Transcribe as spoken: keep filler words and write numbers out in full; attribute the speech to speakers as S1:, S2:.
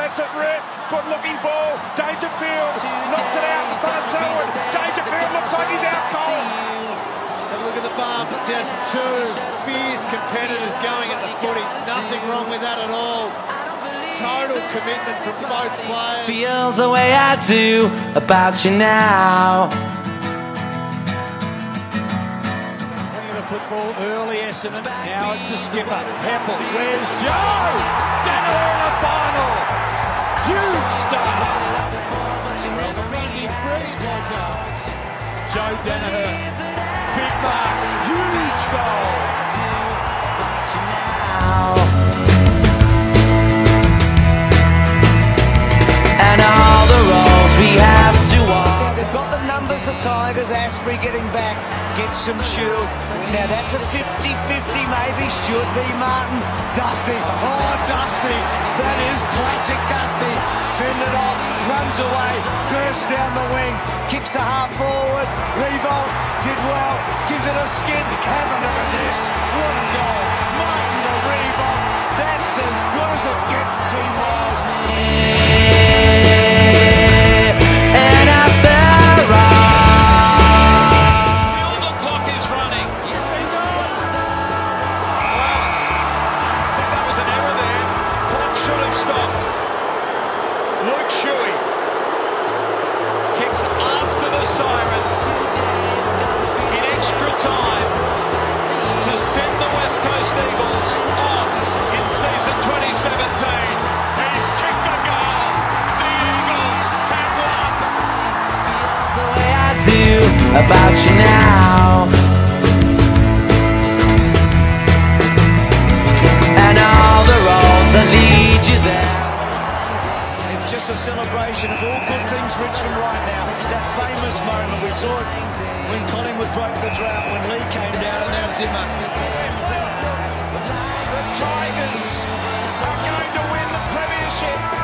S1: gets it ripped. Good looking ball. Dangerfield knocked it out in front of Selwood. Dangerfield looks like he's out cold.
S2: Have a look at the bump. Just two fierce competitors going at the footy. Nothing wrong with that at all. Total commitment from both players.
S3: Feels the way I do about you now.
S1: Football early, Essendon. Now it's a skipper. Heppel. Where's Joe? Danaher in the final. Huge start. Joe Danaher. Big mark. Huge goal.
S3: And all the roads we have to walk. They've got the numbers, the Tigers. Asprey getting back. Gets some shield. Now that's a fifty fifty maybe. Stuart v Martin. Dusty. Oh, Dusty. That is classic Dusty. Fended off. Runs away. Bursts down the wing. Kicks to half forward. Revolt did well. Gives it a skid. Have a look at this. What a goal. Martin to Revolt. That's as good as it gets, T-Miles. And after all,
S1: Luke Shuey kicks after the siren in extra time to send the West Coast Eagles on in season twenty seventeen. And he's kicked the goal. The Eagles have won.
S3: Feels the way I do about you now. And all the roads that lead you there.
S4: Just a celebration of all good things Richmond right now. That famous moment, we saw it when Collingwood broke the drought, when Lee came down and now Dimmer.
S1: The Tigers are going to win the premiership.